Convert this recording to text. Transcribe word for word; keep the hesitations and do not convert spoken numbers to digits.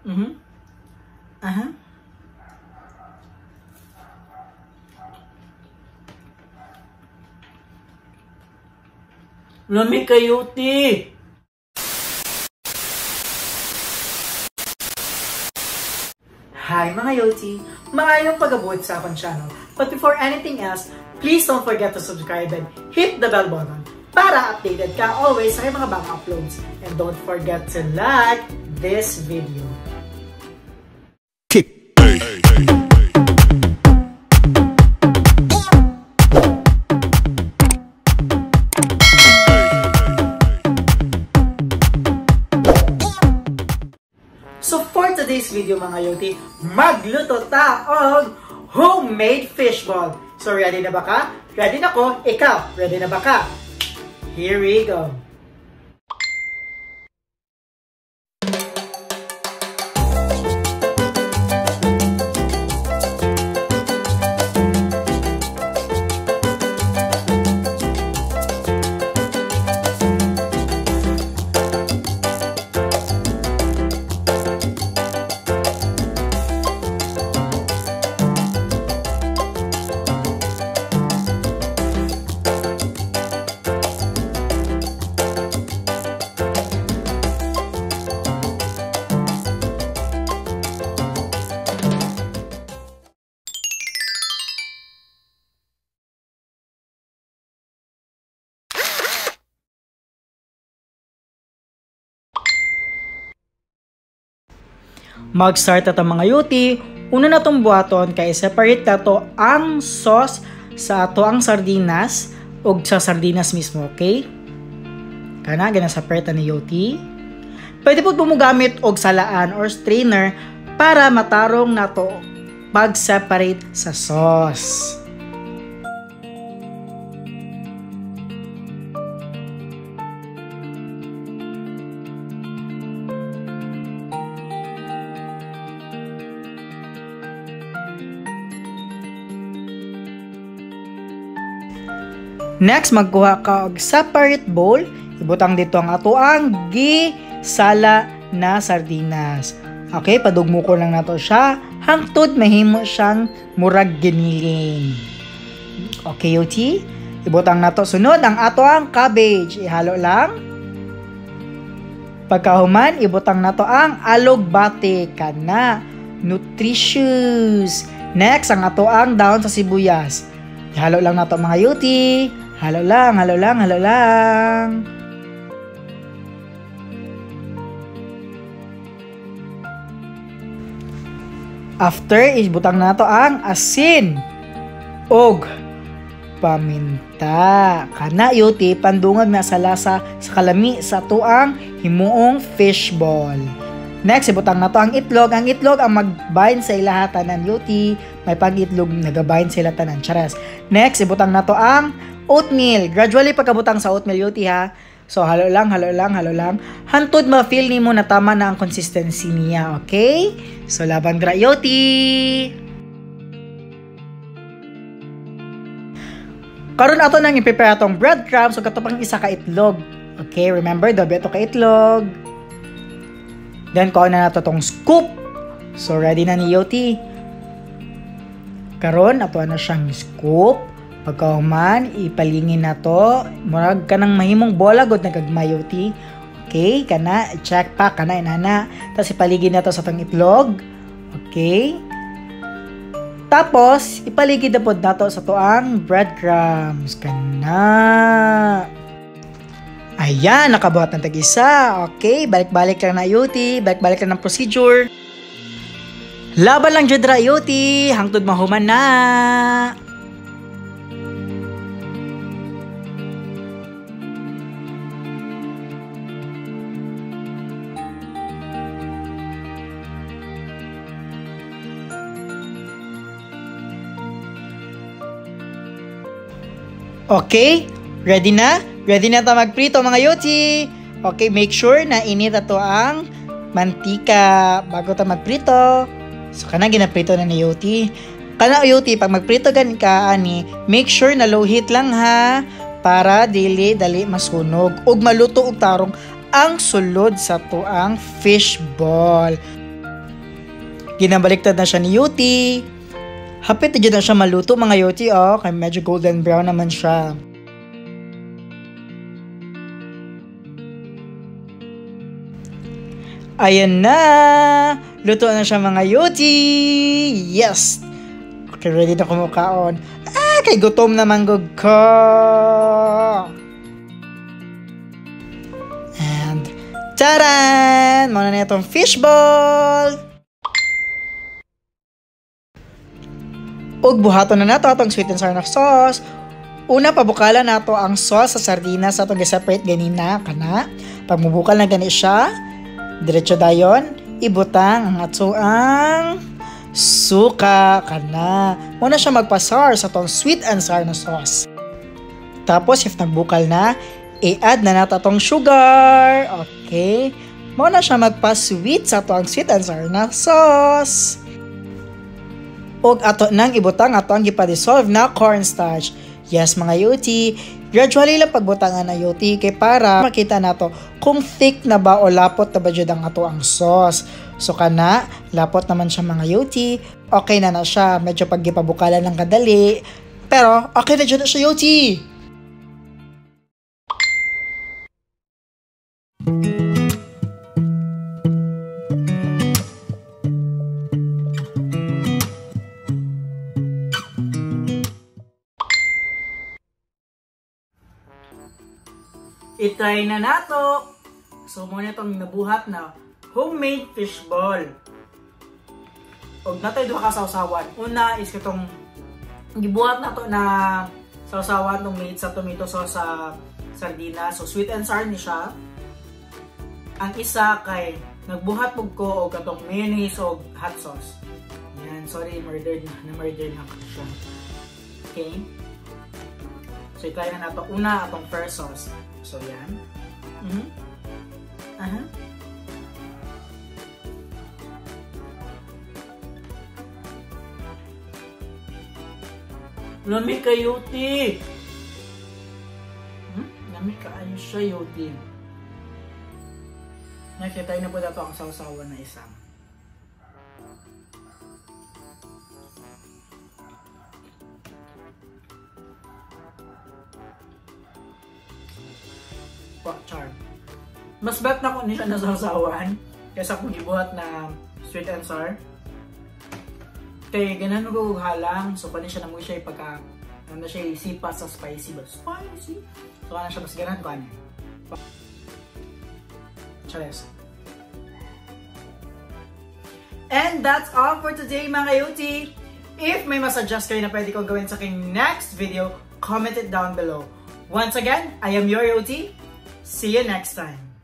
Mhm. Aha. Lamig kayo, ti. Hi mga Yoti! Maayong pag-abot sa akong channel. But before anything else, please don't forget to subscribe and hit the bell button para updated ka always sa mga bagong uploads. And don't forget to like this video. Kick. Hey, hey, hey. So for today's video mga Yoti, magluto ta og homemade fishball. So ready na ba ka? Ready na ko? Ikaw, ready na ba ka? Here we go. Mag-start na mga Yoti. Una na itong buhaton kay separate na to ang sauce sa ato ang sardinas o sa sardinas mismo, okay? Kana, gina-separate ni Yoti. Pwede po bumugamit og salaan or strainer para matarong na to pag-separate sa sauce. Next, magkuha ka og separate bowl. Ibutang dito ang ato ang gisala na sardinas. Okay, padugmo ko lang nato siya hangtod mahimo siyang murag giniling. Okay, Yoti? Ibutang nato sunod ang ato ang cabbage. Ihalo lang. Pagkahuman, ibutang nato ang alugbate kana nutritious. Next, ang ato ang dahon sa sibuyas. Ihalo lang nato mga Yoti. Halo lang, halo lang, halo lang. After, ibutang na to ang asin og paminta. Kana Yoti, pandungag na sa lasa sa kalami sa tuang himuong fishball. Next, ibutang na to ang itlog. Ang itlog ang mag-bind sa ilahatan ng Yoti. May pag-itlog nag-bind sa ilahatan ng charas. Next, ibutang na to ang oatmeal. Gradually pagkabutang sa oatmeal Yoti ha. So halo lang, halo lang, halo lang. Hantod ma-feel nimo na tama na ang consistency niya, okay? So laban gra Yoti. Karon ato nang i-prepare atong breadcrumbs so kato pang isa ka itlog. Okay, remember doble to ka itlog. Then kuha na nato tong scoop. So ready na ni Yoti. Karon ato na siyang scoop. Pagkahuman, ipalingin na to. Murag ka ng mahimong bola god nagagmay Yoti. Okay, kana, check pa, kana, inana. Tapos ipaligid na to sa tang itlog. Okay. Tapos, ipaligid na po na to sa tuang breadcrumbs. Kana. Ayan, nakabuhat ng tag-isa. Okay, balik-balik lang na Yoti. Balik-balik lang ng procedure. Laban lang dyan ra Yoti. Hangtod mahuman na. Okay, ready na? Ready na ta magprito mga Yoti. Okay, make sure na init ato ang mantika bago ta magprito. So kana ginaprito na ni Yoti. Kana Yoti, pag magprito gan ka ani, make sure na low heat lang ha para dili dali masunog ug maluto og tarong ang sulod sa tuang fish ball. Ginabaliktad na siya ni Yuti. Hapit na na siya maluto mga Yuti, oh. Kaya medyo golden brown naman siya. Ayan na! Luto na siya mga Yuti! Yes! Okay, ready na kumukaon. Ah, kay gutom na manggog ko! And, taran! Muna na itong fishball! Ug buhaton na nato atong sweet and sour na sauce. Una, pabukalan nato ang sauce sa sardinas atong gi-separate ganina, kana. Pag mubukal na gani siya, diretso dayon, ibutang ang ato ang suka, kana. Muna siya magpa-sour sa atong sweet and sour na sauce. Tapos, if nagbukal na, i-add na nato atong sugar. Okay. Muna siya magpa-sweet sa atong sweet and sour na sauce. Og ato nang ibutang ato ang gipa-dissolve na cornstarch. Yes mga Yuti, gradually lang pagbutangan na Yuti kay para makita nato kung thick na ba o lapot na ba jud ang ato ang sauce. So kana, lapot naman siya mga Yuti. Okay na na siya, medyo paggipabukalan lang kadali. Pero okay na jud na siya Yuti. I-try na nato. So, muna itong nabuhat na homemade fishball. Huwag nato ito kasawsawan. Una is itong gibuhat nato na sawsawan ng made sa tomato sauce sa sardinas. So, sweet and sour ni siya. Ang isa kay nagbuhat pug ko o katong mayonnaise o hot sauce. Yan. Sorry, murder na. Na-murder na siya. Okay. So, i-try na nato. Una, atong first sauce. So, yan. Mm-hmm. Aha. Lami ka, Yuti! Hmm? Lami ka, ayos siya, Yuti. Nakita tayo na po dato ang sausawan na isang. Char. Mas bet na ko nila na sausawan kaysa kung gibuhat na sweet and sour. Kaya ganun ko halang. So, pwede siya na mo siya pagka ano na siya isipa sa spicy ba? Spicy? So, ano siya mas ganun ko ano. Chares. And that's all for today mga Yuti. If may masuggest kayo na pwede kong gawin sa aking next video, comment it down below. Once again, I am your Yuti. See you next time.